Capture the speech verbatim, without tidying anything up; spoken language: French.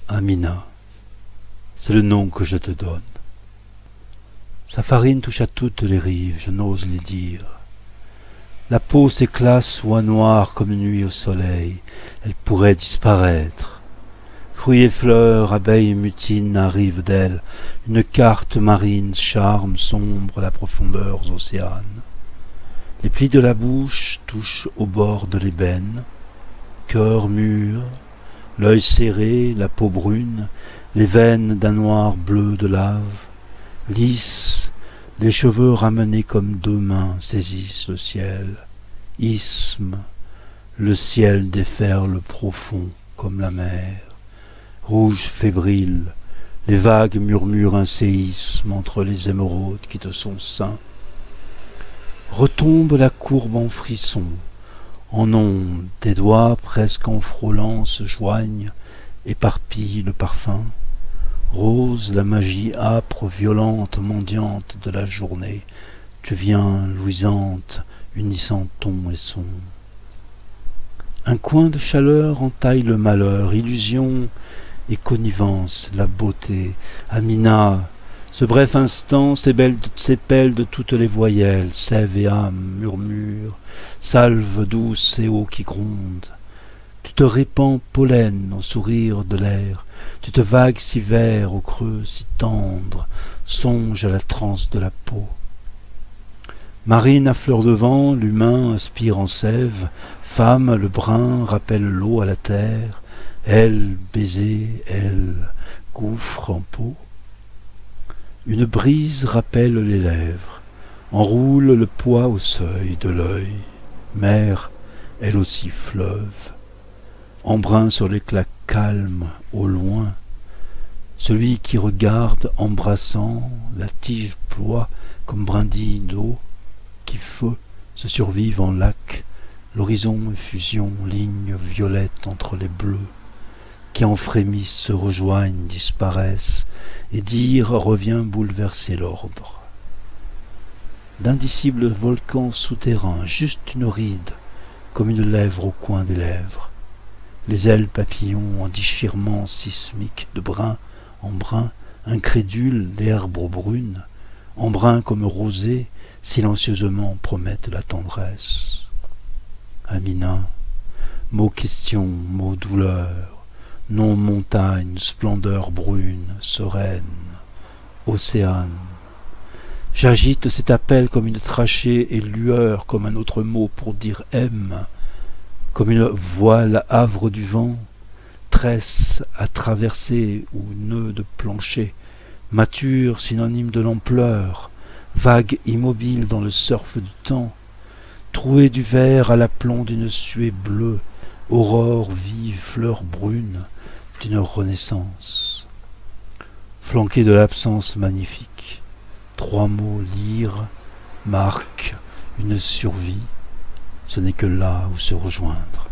Amina, c'est le nom que je te donne. Sa farine touche à toutes les rives, je n'ose les dire. La peau s'éclate soit noire comme une nuit au soleil, elle pourrait disparaître. Fruits et fleurs, abeilles mutinent, arrivent d'elle, une carte marine, charme sombre la profondeurs océanes. Les plis de la bouche touchent au bord de l'ébène, cœur mûr, l'œil serré, la peau brune, les veines d'un noir bleu de lave, lisses, les cheveux ramenés comme deux mains saisissent le ciel, isthme, le ciel déferle profond comme la mer, rouge fébrile, les vagues murmurent un séisme entre les émeraudes qui te sont saints. Retombe la courbe en frisson, en ondes, tes doigts presque en frôlant se joignent, éparpillent le parfum. Rose, la magie âpre, violente, mendiante de la journée, tu viens, luisante, unissant ton et son. Un coin de chaleur entaille le malheur, illusion et connivence, la beauté. Amina, ce bref instant s'épelle de toutes les voyelles, sève et âme, murmure, salve douce et eau qui gronde. Tu te répands pollen au sourire de l'air, tu te vagues si vert au creux si tendre, songe à la transe de la peau. Marine à fleur de vent, l'humain aspire en sève, femme, le brun rappelle l'eau à la terre, elle, baiser, elle, gouffre en peau. Une brise rappelle les lèvres, enroule le poids au seuil de l'œil, mer, elle aussi fleuve. Embrun sur l'éclat calme au loin, celui qui regarde embrassant, la tige ploie comme brindille d'eau, qui feu se survive en lac, l'horizon effusion, ligne violette entre les bleus, qui en frémissent se rejoignent, disparaissent, et dire revient bouleverser l'ordre. D'indicibles volcans souterrains, juste une ride, comme une lèvre au coin des lèvres. Les ailes papillons en déchirement sismique de brun en brun, incrédules l'herbe brune, en brun comme rosée, silencieusement promettent la tendresse. Amina, mot question, mot douleur, nom montagne, splendeur brune, sereine, océane. J'agite cet appel comme une trachée et lueur, comme un autre mot pour dire aime, comme une voile havre du vent, tresse à traverser ou nœud de plancher, mature synonyme de l'ampleur, vague immobile dans le surf du temps, trouée du vert à l'aplomb d'une suée bleue, aurore vive, fleur brune d'une renaissance. Flanqué de l'absence magnifique, trois mots lire, marquent une survie, ce n'est que là où se rejoindre.